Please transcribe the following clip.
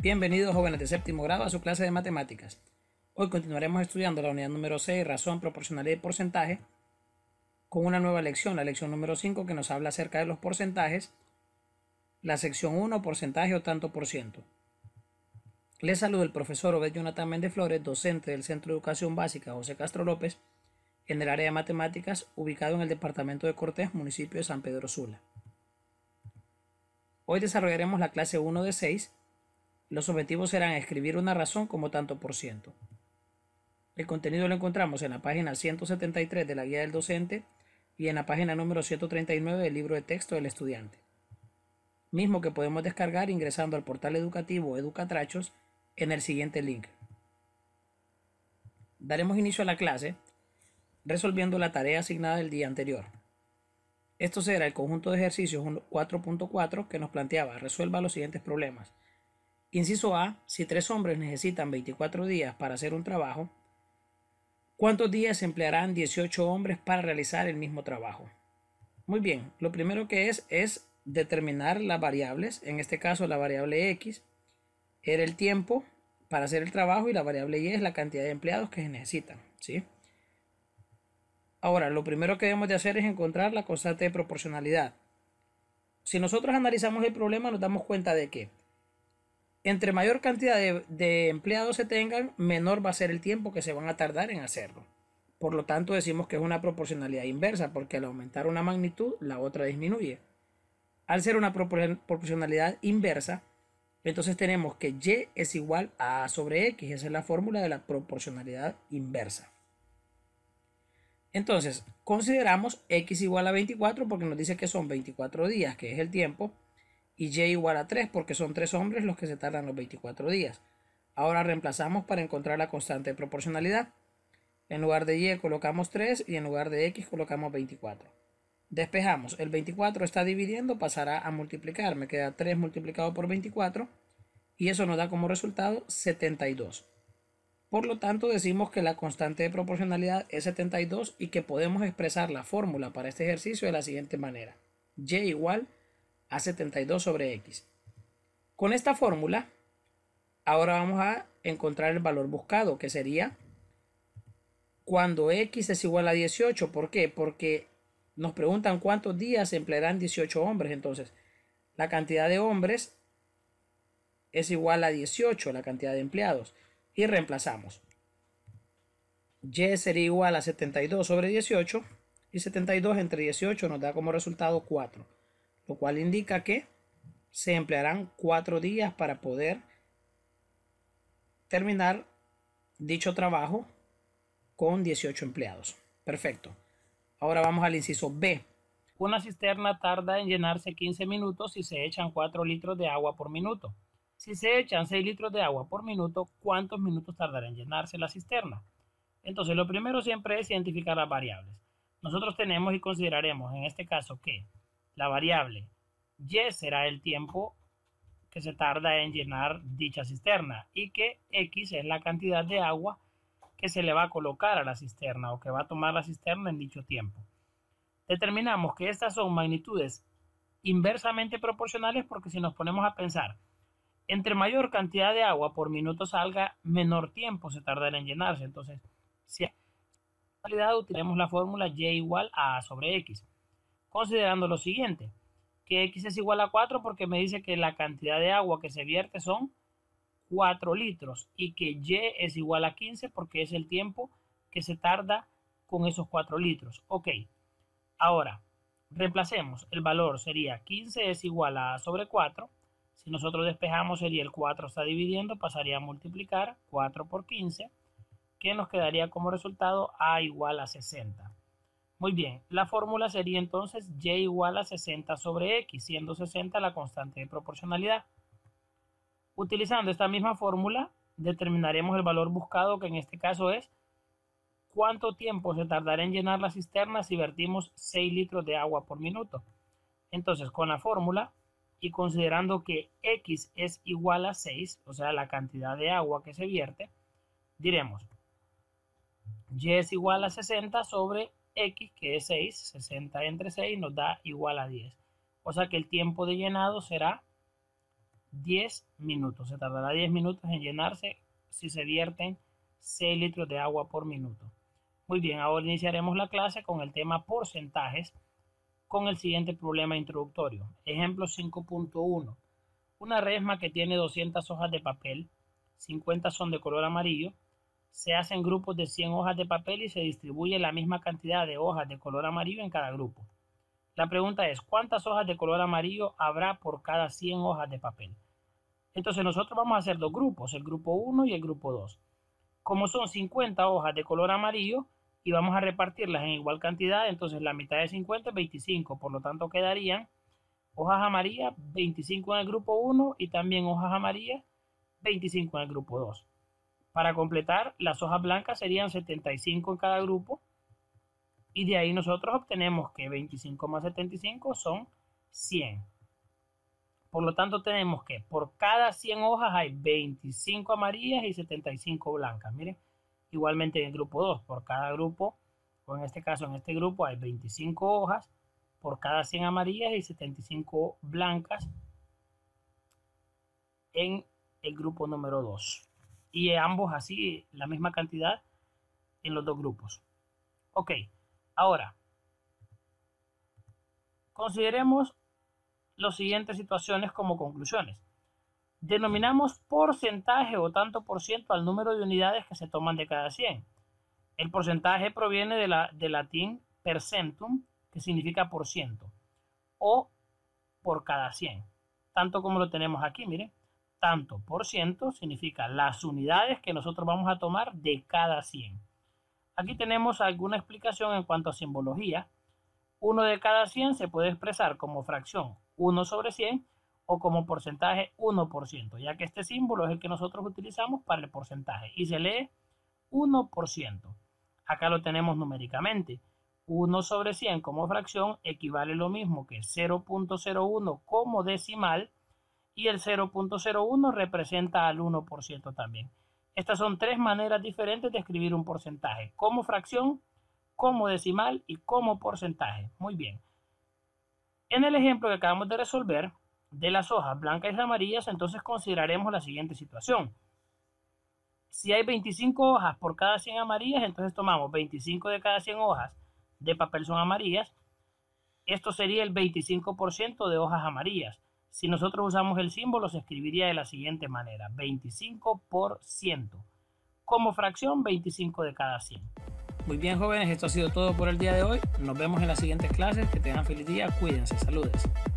Bienvenidos jóvenes de séptimo grado a su clase de matemáticas. Hoy continuaremos estudiando la unidad número 6, razón, proporcionalidad y porcentaje, con una nueva lección, la lección número 5, que nos habla acerca de los porcentajes, la sección 1, porcentaje o tanto por ciento. Les saluda el profesor Obed Jonathan Méndez Flores, docente del Centro de Educación Básica José Castro López, en el área de matemáticas, ubicado en el departamento de Cortés, municipio de San Pedro Sula. Hoy desarrollaremos la clase 1 de 6. Los objetivos serán escribir una razón como tanto por ciento. El contenido lo encontramos en la página 173 de la guía del docente y en la página número 139 del libro de texto del estudiante, mismo que podemos descargar ingresando al portal educativo Educatrachos en el siguiente link. Daremos inicio a la clase resolviendo la tarea asignada el día anterior. Esto será el conjunto de ejercicios 4.4 que nos planteaba: resuelva los siguientes problemas. Inciso A: si 3 hombres necesitan 24 días para hacer un trabajo, ¿cuántos días emplearán 18 hombres para realizar el mismo trabajo? Muy bien, lo primero que es determinar las variables. En este caso, la variable X era el tiempo para hacer el trabajo y la variable Y es la cantidad de empleados que se necesitan, ¿sí? Ahora, lo primero que debemos de hacer es encontrar la constante de proporcionalidad. Si nosotros analizamos el problema, nos damos cuenta de que entre mayor cantidad de empleados se tengan, menor va a ser el tiempo que se van a tardar en hacerlo. Por lo tanto, decimos que es una proporcionalidad inversa, porque al aumentar una magnitud, la otra disminuye. Al ser una proporcionalidad inversa, entonces tenemos que Y es igual a A sobre X. Esa es la fórmula de la proporcionalidad inversa. Entonces, consideramos X igual a 24 porque nos dice que son 24 días, que es el tiempo, y Y igual a 3 porque son 3 hombres los que se tardan los 24 días. Ahora reemplazamos para encontrar la constante de proporcionalidad. En lugar de Y colocamos 3 y en lugar de X colocamos 24. Despejamos. El 24 está dividiendo, pasará a multiplicar. Me queda 3 multiplicado por 24 y eso nos da como resultado 72. Por lo tanto, decimos que la constante de proporcionalidad es 72 y que podemos expresar la fórmula para este ejercicio de la siguiente manera: Y igual a 72 sobre X. Con esta fórmula, ahora vamos a encontrar el valor buscado, que sería cuando X es igual a 18. ¿Por qué? Porque nos preguntan cuántos días emplearán 18 hombres. Entonces, la cantidad de hombres es igual a 18, la cantidad de empleados. Y reemplazamos. Y sería igual a 72 sobre 18. Y 72 entre 18 nos da como resultado 4. Lo cual indica que se emplearán 4 días para poder terminar dicho trabajo con 18 empleados. Perfecto. Ahora vamos al inciso B. Una cisterna tarda en llenarse 15 minutos si se echan 4 litros de agua por minuto. Si se echan 6 litros de agua por minuto, ¿cuántos minutos tardará en llenarse la cisterna? Entonces, lo primero siempre es identificar las variables. Nosotros tenemos y consideraremos en este caso que la variable Y será el tiempo que se tarda en llenar dicha cisterna y que X es la cantidad de agua que se le va a colocar a la cisterna o que va a tomar la cisterna en dicho tiempo. Determinamos que estas son magnitudes inversamente proporcionales porque si nos ponemos a pensar, entre mayor cantidad de agua por minuto salga, menor tiempo se tardará en llenarse. Entonces, si en realidad utilizamos la fórmula Y igual a A sobre X, considerando lo siguiente, que X es igual a 4 porque me dice que la cantidad de agua que se vierte son 4 litros y que Y es igual a 15 porque es el tiempo que se tarda con esos 4 litros. Ok, ahora reemplacemos. El valor sería 15 es igual a A sobre 4. Si nosotros despejamos sería el 4 está dividiendo, pasaría a multiplicar 4 por 15, que nos quedaría como resultado A igual a 60. Muy bien, la fórmula sería entonces Y igual a 60 sobre X, siendo 60 la constante de proporcionalidad. Utilizando esta misma fórmula, determinaremos el valor buscado, que en este caso es cuánto tiempo se tardará en llenar la cisterna si vertimos 6 litros de agua por minuto. Entonces, con la fórmula y considerando que X es igual a 6, o sea, la cantidad de agua que se vierte, diremos Y es igual a 60 sobre X, que es 6, 60 entre 6 nos da igual a 10. O sea que el tiempo de llenado será 10 minutos. Se tardará 10 minutos en llenarse si se vierten 6 litros de agua por minuto. Muy bien, ahora iniciaremos la clase con el tema porcentajes con el siguiente problema introductorio. Ejemplo 5.1. Una resma que tiene 200 hojas de papel, 50 son de color amarillo, se hacen grupos de 100 hojas de papel y se distribuye la misma cantidad de hojas de color amarillo en cada grupo. La pregunta es, ¿cuántas hojas de color amarillo habrá por cada 100 hojas de papel? Entonces nosotros vamos a hacer dos grupos, el grupo 1 y el grupo 2. Como son 50 hojas de color amarillo y vamos a repartirlas en igual cantidad, entonces la mitad de 50 es 25, por lo tanto quedarían hojas amarillas 25 en el grupo 1 y también hojas amarillas 25 en el grupo 2. Para completar, las hojas blancas serían 75 en cada grupo y de ahí nosotros obtenemos que 25 más 75 son 100. Por lo tanto, tenemos que por cada 100 hojas hay 25 amarillas y 75 blancas. Miren, igualmente en el grupo 2, por cada grupo, o en este caso en este grupo hay 25 hojas, por cada 100 amarillas y 75 blancas en el grupo número 2. Y ambos así, la misma cantidad en los dos grupos. Ok, ahora, consideremos las siguientes situaciones como conclusiones. Denominamos porcentaje o tanto por ciento al número de unidades que se toman de cada 100. El porcentaje proviene del latín percentum, que significa por ciento, o por cada 100. Tanto como lo tenemos aquí, miren. Tanto por ciento significa las unidades que nosotros vamos a tomar de cada 100. Aquí tenemos alguna explicación en cuanto a simbología. 1 de cada 100 se puede expresar como fracción 1 sobre 100 o como porcentaje 1%, ya que este símbolo es el que nosotros utilizamos para el porcentaje y se lee 1%. Acá lo tenemos numéricamente. 1 sobre 100 como fracción equivale lo mismo que 0.01 como decimal y el 0.01 representa al 1% también. Estas son tres maneras diferentes de escribir un porcentaje: como fracción, como decimal y como porcentaje. Muy bien. En el ejemplo que acabamos de resolver de las hojas blancas y amarillas, entonces consideraremos la siguiente situación. Si hay 25 hojas por cada 100 amarillas, entonces tomamos 25 de cada 100 hojas de papel son amarillas. Esto sería el 25% de hojas amarillas. Si nosotros usamos el símbolo, se escribiría de la siguiente manera: 25%. Como fracción, 25 de cada 100. Muy bien, jóvenes, esto ha sido todo por el día de hoy. Nos vemos en las siguientes clases. Que tengan feliz día. Cuídense. Saludes.